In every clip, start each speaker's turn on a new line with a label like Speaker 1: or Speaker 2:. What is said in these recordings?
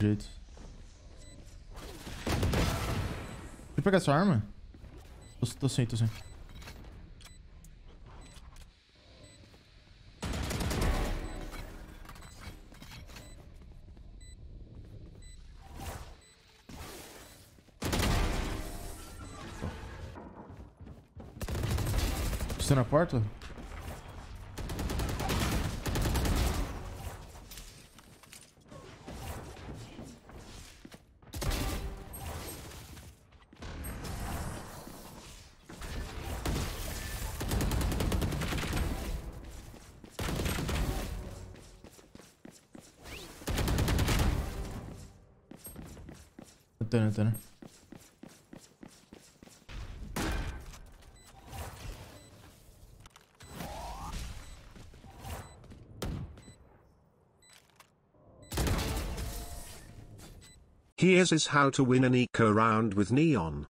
Speaker 1: Jeito. Deixa eu pegar essa arma? Tô sem, tô sem. Você na porta? Antena.
Speaker 2: Here's is how to win an eco round with Neon.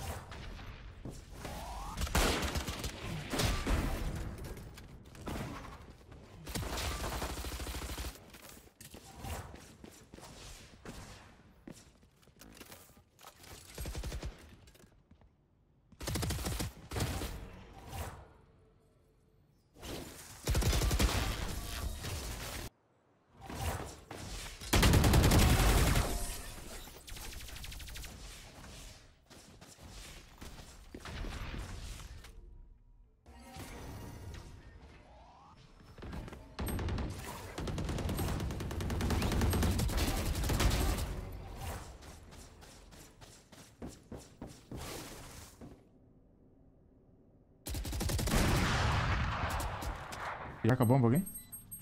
Speaker 2: Já acabou a bomba alguém?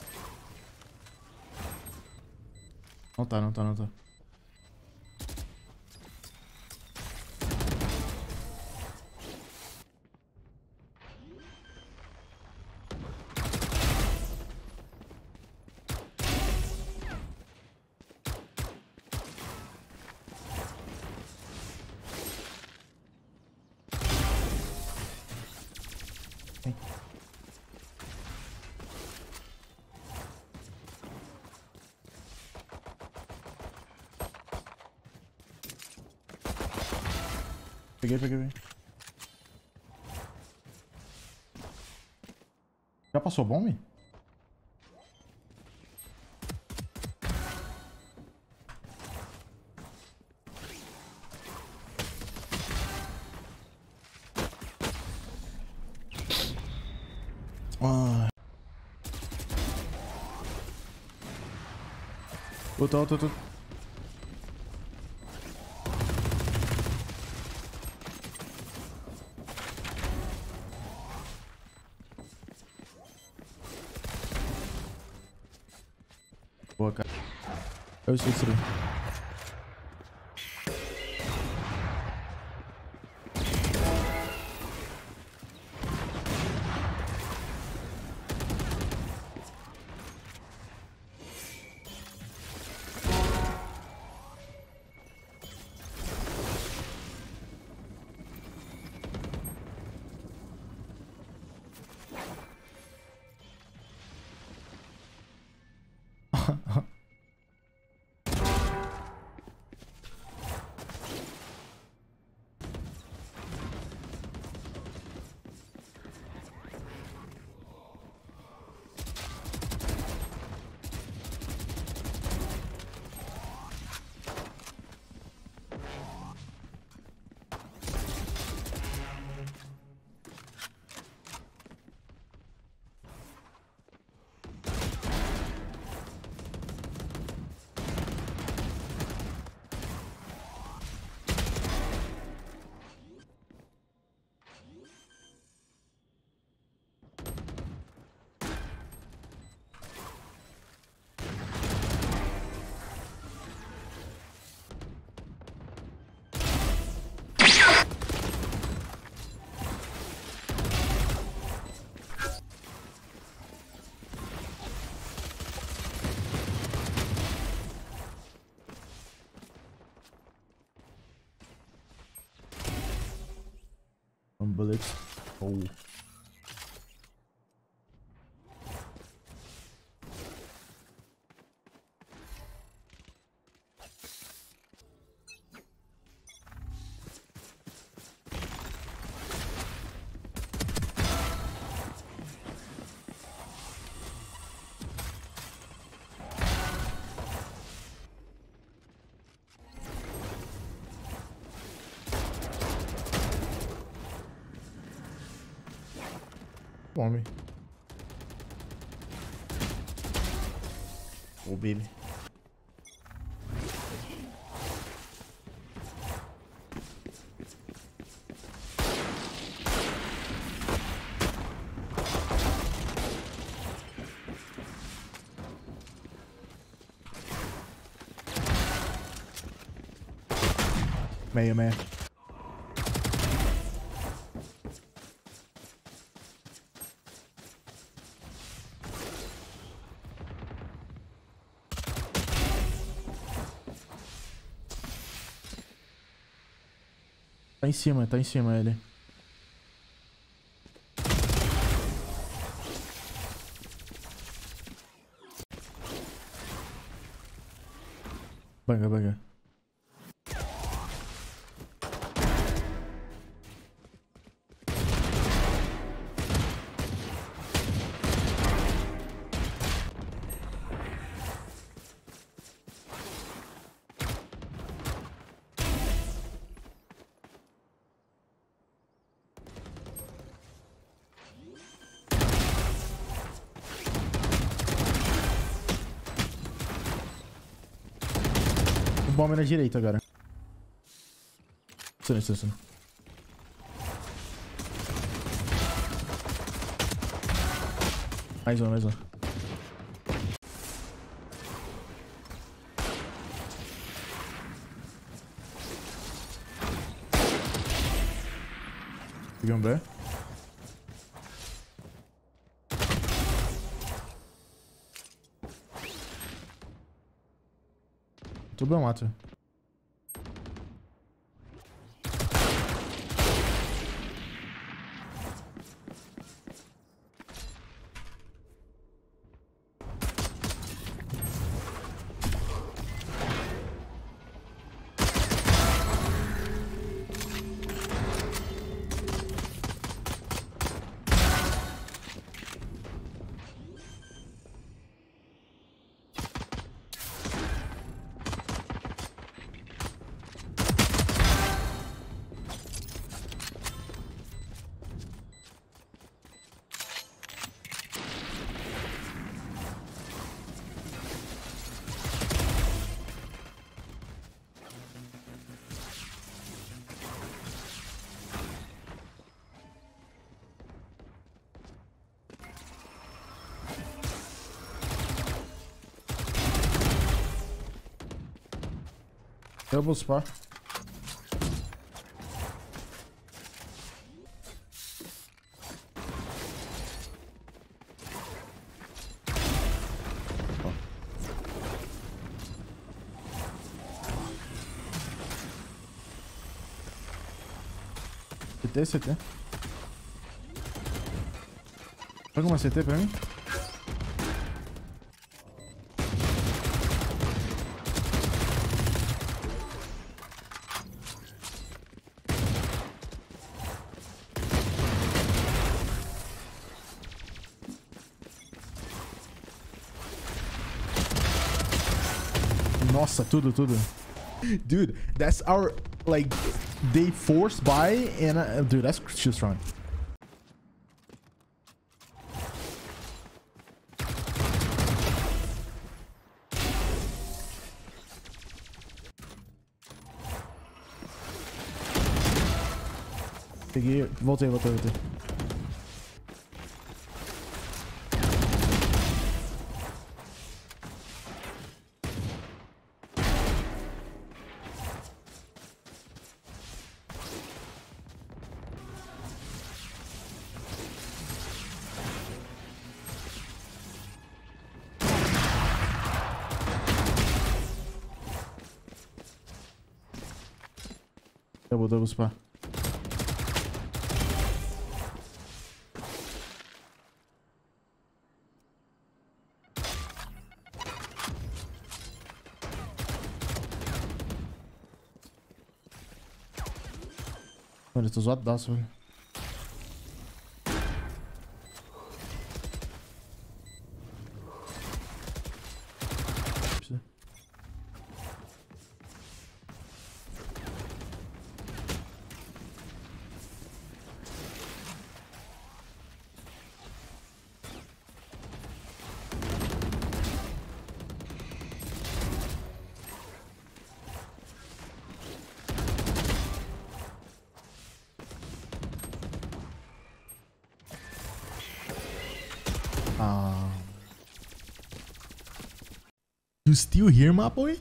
Speaker 2: Não tá. Tem. Peguei. Já passou bomba? Ah. Tô. Boa, cara. Eu sei isso. Bullet. Oh.
Speaker 1: Fome. Ô, baby. Meio, meio. Tá em cima ele. Banga, banga. O bomba na direita agora. Isso. Mais um. Peguei um B. Tudo bem, mato. Eu vou spar. CT. Pega uma CT pra mim. Nossa, tudo. Dude, that's our, like, they forced by, and, dude, that's too strong. Peguei, voltei. Double spa. Mano, eu tô zoadaço, velho. Um, you still here, my boy?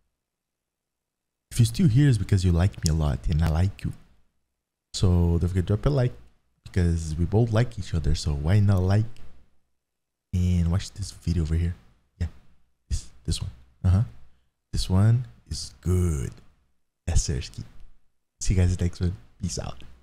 Speaker 1: If you're still here, it's because you like me a lot and I like you. So don't forget to drop a like because we both like each other. So why not like and watch this video over here? Yeah, this one. This one is good. Yes, sir. See you guys next one. Peace out.